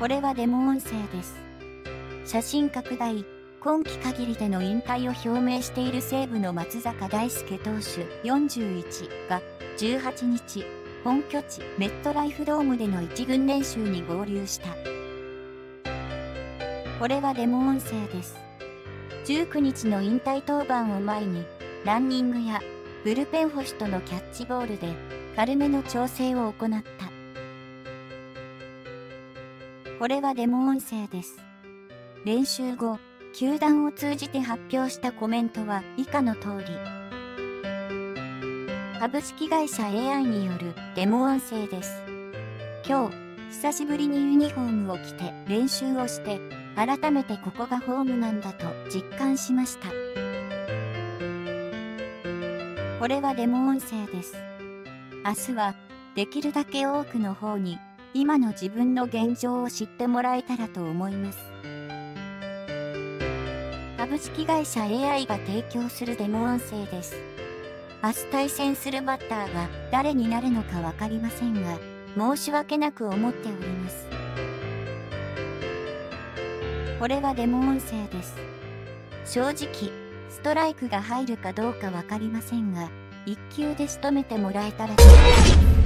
これはデモ音声です。写真拡大、今季限りでの引退を表明している西武の松坂大輔投手41が18日、本拠地メットライフドームでの一軍練習に合流した。これはデモ音声です。19日の引退登板を前に、ランニングやブルペン捕手とのキャッチボールで軽めの調整を行った。これはデモ音声です。練習後、球団を通じて発表したコメントは以下の通り。株式会社 AI によるデモ音声です。今日、久しぶりにユニフォームを着て練習をして、改めてここがホームなんだと実感しました。これはデモ音声です。明日は、できるだけ多くの方に、今の自分の現状を知ってもらえたらと思います。株式会社 AI が提供するデモ音声です。明日対戦するバッターが誰になるのかわかりませんが、申し訳なく思っております。これはデモ音声です。正直、ストライクが入るかどうかわかりませんが、1球で仕留めてもらえたらと思います。